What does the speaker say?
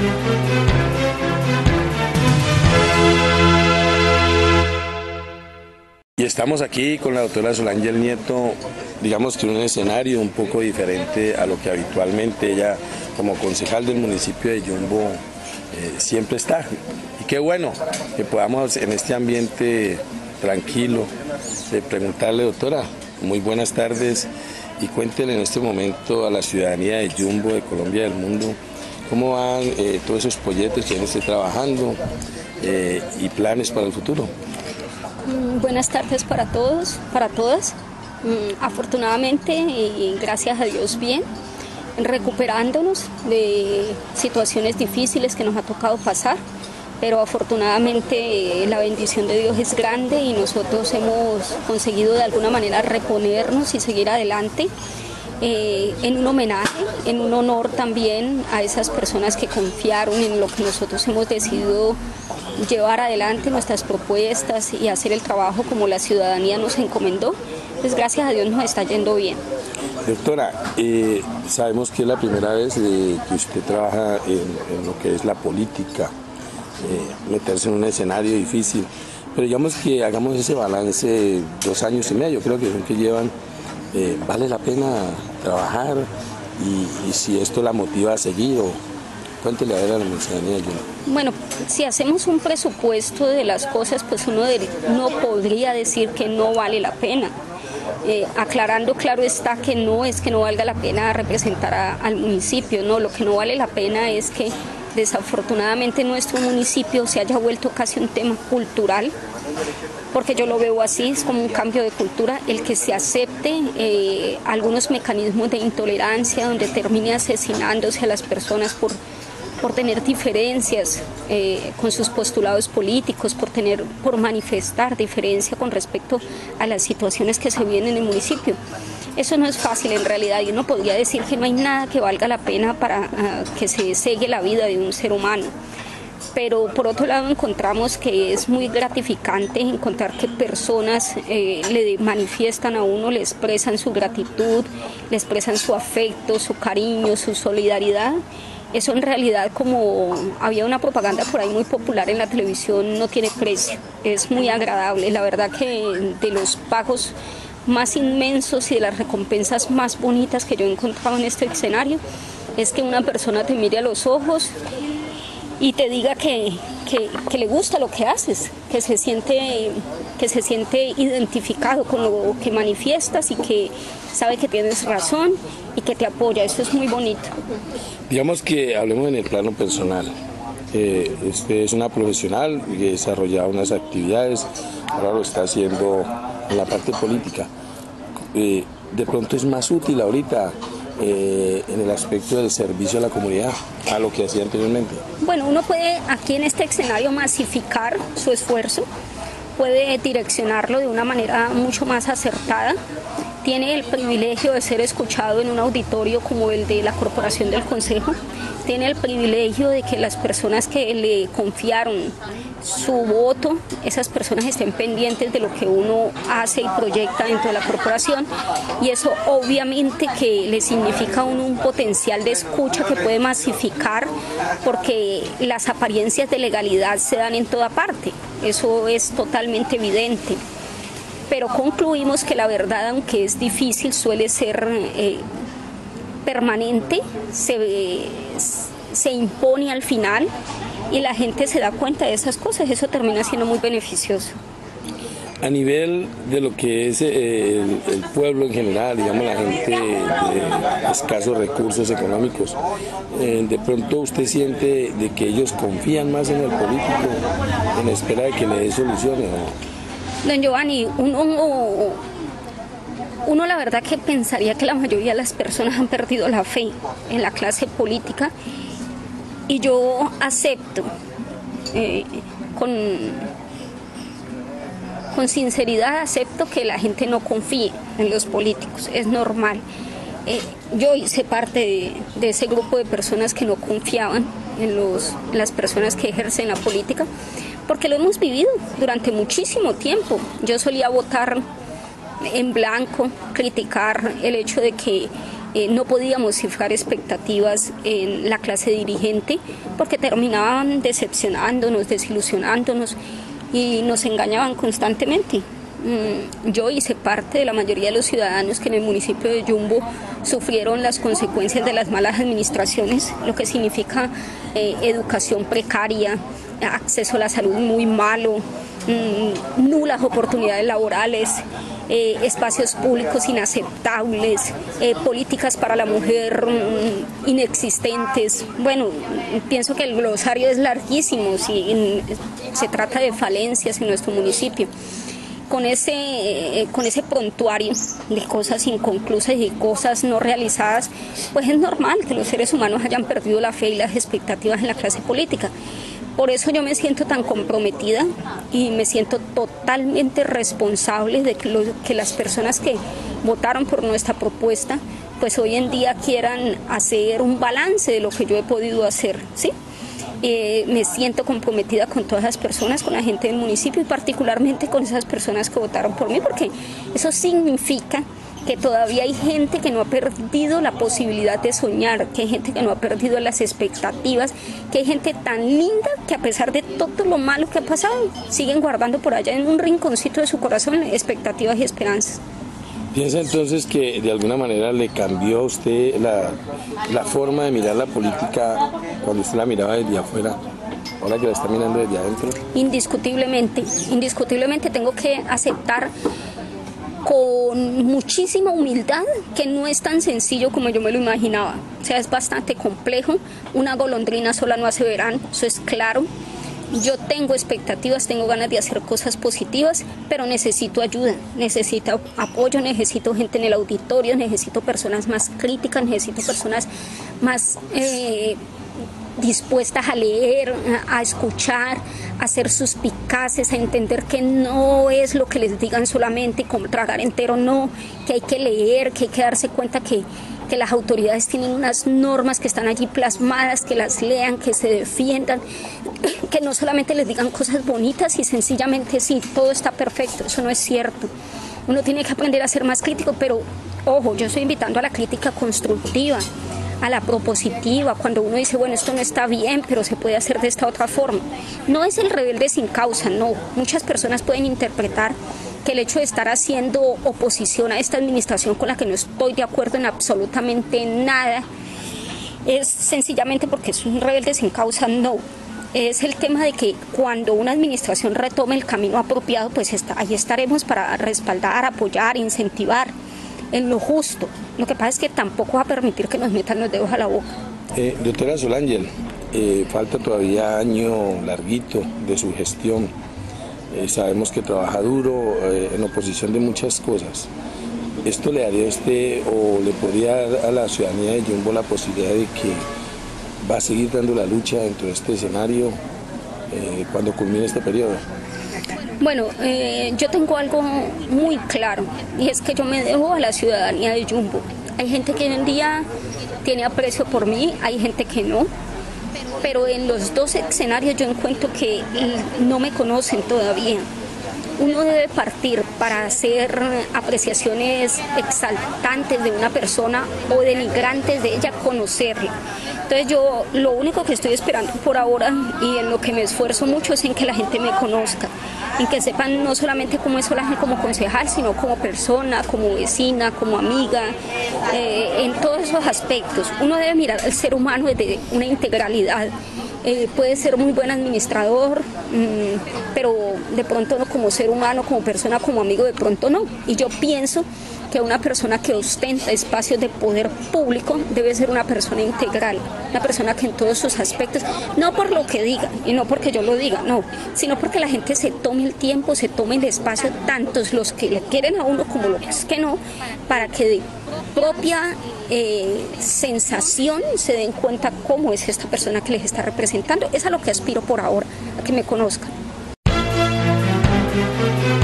Y estamos aquí con la doctora Solángel Nieto, digamos que en un escenario un poco diferente a lo que habitualmente ella, como concejal del municipio de Yumbo, siempre está. Y qué bueno que podamos en este ambiente tranquilo preguntarle, doctora, muy buenas tardes, y cuéntele en este momento a la ciudadanía de Yumbo, de Colombia, del mundo, cómo van todos esos proyectos que esté trabajando y planes para el futuro. Buenas tardes para todos, para todas. Afortunadamente y gracias a Dios bien, recuperándonos de situaciones difíciles que nos ha tocado pasar, pero afortunadamente la bendición de Dios es grande y nosotros hemos conseguido de alguna manera reponernos y seguir adelante. En un homenaje, en un honor también a esas personas que confiaron en lo que nosotros hemos decidido llevar adelante, nuestras propuestas y hacer el trabajo como la ciudadanía nos encomendó. Pues gracias a Dios nos está yendo bien. Doctora, sabemos que es la primera vez que usted trabaja en lo que es la política, meterse en un escenario difícil, pero digamos que hagamos ese balance, 2 años y medio, creo que son que llevan. ¿Vale la pena trabajar? Y si esto la motiva a seguir, o cuéntele a ver a la ciudadanía. Bueno, si hacemos un presupuesto de las cosas, pues uno no podría decir que no vale la pena. Aclarando, claro está que no es que no valga la pena representar al municipio, no, lo que no vale la pena es que desafortunadamente nuestro municipio se haya vuelto casi un tema cultural, porque yo lo veo así, es como un cambio de cultura, el que se acepte algunos mecanismos de intolerancia donde termine asesinándose a las personas por tener diferencias con sus postulados políticos, por manifestar diferencia con respecto a las situaciones que se viven en el municipio. Eso no es fácil en realidad, y uno podría decir que no hay nada que valga la pena para que se cegue la vida de un ser humano. Pero por otro lado encontramos que es muy gratificante encontrar que personas le manifiestan a uno, le expresan su gratitud, le expresan su afecto, su cariño, su solidaridad. Eso en realidad, como había una propaganda por ahí muy popular en la televisión, no tiene precio, es muy agradable. La verdad que de los pagos más inmensos y de las recompensas más bonitas que yo he encontrado en este escenario es que una persona te mire a los ojos y te diga que le gusta lo que haces, que se siente identificado con lo que manifiestas y que sabe que tienes razón y que te apoya. Eso es muy bonito. Digamos que hablemos en el plano personal. Usted es una profesional que desarrolla unas actividades, ahora lo está haciendo en la parte política. De pronto es más útil ahorita en el aspecto del servicio a la comunidad a lo que hacía anteriormente. Bueno, uno puede aquí en este escenario masificar su esfuerzo, puede direccionarlo de una manera mucho más acertada. Tiene el privilegio de ser escuchado en un auditorio como el de la Corporación del Consejo. Tiene el privilegio de que las personas que le confiaron su voto, esas personas estén pendientes de lo que uno hace y proyecta dentro de la corporación, y eso obviamente que le significa a uno un potencial de escucha que puede masificar, porque las apariencias de legalidad se dan en toda parte, eso es totalmente evidente. Pero concluimos que la verdad, aunque es difícil, suele ser permanente, se impone al final y la gente se da cuenta de esas cosas. Eso termina siendo muy beneficioso. A nivel de lo que es el pueblo en general, digamos la gente de escasos recursos económicos, de pronto usted siente de que ellos confían más en el político en espera de que le dé soluciones, ¿no? Don Giovanni, uno la verdad que pensaría que la mayoría de las personas han perdido la fe en la clase política, y yo acepto con sinceridad, acepto que la gente no confíe en los políticos, es normal. Yo hice parte de ese grupo de personas que no confiaban en las personas que ejercen la política, porque lo hemos vivido durante muchísimo tiempo. Yo solía votar en blanco, criticar el hecho de que no podíamos cifrar expectativas en la clase dirigente porque terminaban decepcionándonos, desilusionándonos y nos engañaban constantemente. Yo hice parte de la mayoría de los ciudadanos que en el municipio de Yumbo sufrieron las consecuencias de las malas administraciones, lo que significa educación precaria, acceso a la salud muy malo, nulas oportunidades laborales, espacios públicos inaceptables, políticas para la mujer inexistentes. Bueno, pienso que el glosario es larguísimo si se trata de falencias en nuestro municipio. Con ese prontuario de cosas inconclusas y cosas no realizadas, pues es normal que los seres humanos hayan perdido la fe y las expectativas en la clase política. Por eso yo me siento tan comprometida y me siento totalmente responsable de que las personas que votaron por nuestra propuesta, pues hoy en día quieran hacer un balance de lo que yo he podido hacer, ¿sí? Me siento comprometida con todas las personas, con la gente del municipio y particularmente con esas personas que votaron por mí, porque eso significa que todavía hay gente que no ha perdido la posibilidad de soñar, que hay gente que no ha perdido las expectativas, que hay gente tan linda que a pesar de todo lo malo que ha pasado, siguen guardando por allá en un rinconcito de su corazón expectativas y esperanzas. ¿Piensa entonces que de alguna manera le cambió a usted la forma de mirar la política cuando usted la miraba desde afuera, ahora que la está mirando desde adentro? Indiscutiblemente tengo que aceptar con muchísima humildad que no es tan sencillo como yo me lo imaginaba. O sea, es bastante complejo. Una golondrina sola no hace verano, eso es claro. Yo tengo expectativas, tengo ganas de hacer cosas positivas, pero necesito ayuda, necesito apoyo, necesito gente en el auditorio, necesito personas más críticas, necesito personas más dispuestas a leer, a escuchar, a ser suspicaces, a entender que no es lo que les digan solamente como tragar entero, no, que hay que leer, que hay que darse cuenta que las autoridades tienen unas normas que están allí plasmadas, que las lean, que se defiendan, que no solamente les digan cosas bonitas y sencillamente sí, todo está perfecto, eso no es cierto. Uno tiene que aprender a ser más crítico, pero ojo, yo estoy invitando a la crítica constructiva, a la propositiva, cuando uno dice, bueno, esto no está bien, pero se puede hacer de esta otra forma. No es el rebelde sin causa, no. Muchas personas pueden interpretar que el hecho de estar haciendo oposición a esta administración con la que no estoy de acuerdo en absolutamente nada, es sencillamente porque es un rebelde sin causa, no. Es el tema de que cuando una administración retome el camino apropiado, pues ahí estaremos para respaldar, apoyar, incentivar en lo justo. Lo que pasa es que tampoco va a permitir que nos metan los dedos a la boca. Doctora Solángel, falta todavía año larguito de su gestión. Sabemos que trabaja duro en oposición de muchas cosas. ¿Esto le daría a usted o le podría dar a la ciudadanía de Yumbo la posibilidad de que va a seguir dando la lucha dentro de este escenario cuando culmine este periodo? Bueno, yo tengo algo muy claro y es que yo me debo a la ciudadanía de Yumbo. Hay gente que hoy en día tiene aprecio por mí, hay gente que no, pero en los dos escenarios yo encuentro que no me conocen todavía. Uno debe partir para hacer apreciaciones exaltantes de una persona o denigrantes de ella, conocerla. Entonces yo lo único que estoy esperando por ahora y en lo que me esfuerzo mucho es en que la gente me conozca, en que sepan no solamente cómo es Solange como concejal, sino como persona, como vecina, como amiga, en todos esos aspectos. Uno debe mirar al ser humano desde una integralidad. Puede ser muy buen administrador, pero de pronto no como ser humano, como persona, como amigo, de pronto no. Y yo pienso que una persona que ostenta espacios de poder público debe ser una persona integral, una persona que en todos sus aspectos, no por lo que diga y no porque yo lo diga, no, sino porque la gente se tome el tiempo, se tome el espacio, tantos los que le quieren a uno como los que no, para que de propia sensación se den cuenta cómo es esta persona que les está representando. Es a lo que aspiro por ahora, a que me conozcan.